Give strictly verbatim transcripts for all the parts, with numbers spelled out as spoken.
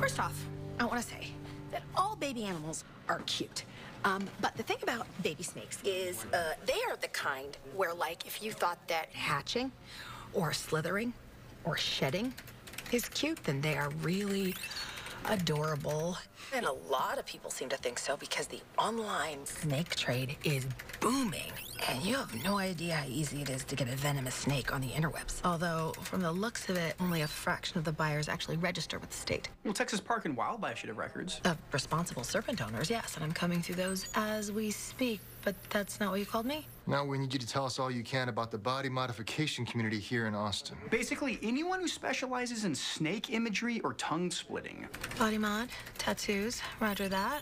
First off, I want to say that all baby animals are cute. Um, but the thing about baby snakes is uh, they are the kind where, like, if you thought that hatching or slithering or shedding is cute, then they are really adorable. And a lot of people seem to think so because the online snake trade is booming. And you have no idea how easy it is to get a venomous snake on the interwebs. Although, from the looks of it, only a fraction of the buyers actually register with the state. Well, Texas Park and Wildlife should have records. Of responsible serpent owners, yes, and I'm coming through those as we speak. But that's not what you called me? Now we need you to tell us all you can about the body modification community here in Austin. Basically, anyone who specializes in snake imagery or tongue splitting. Body mod, tattoos, roger that.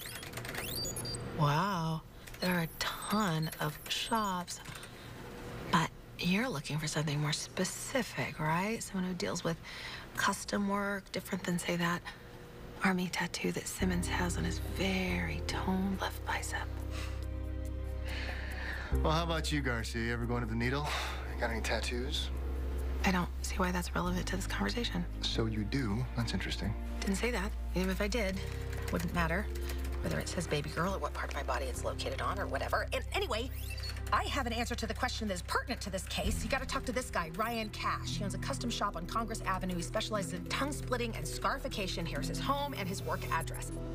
Wow, there are a ton of shops. But you're looking for something more specific, right? Someone who deals with custom work, different than, say, that army tattoo that Simmons has on his very toned left bicep. Well, how about you, Garcia? You ever going to the needle? You got any tattoos? I don't see why that's relevant to this conversation. So you do. That's interesting. Didn't say that. Even if I did, it wouldn't matter whether it says baby girl or what part of my body it's located on or whatever. And anyway, I have an answer to the question that is pertinent to this case. You gotta talk to this guy, Ryan Cash. He owns a custom shop on Congress Avenue. He specializes in tongue splitting and scarification. Here's his home and his work address.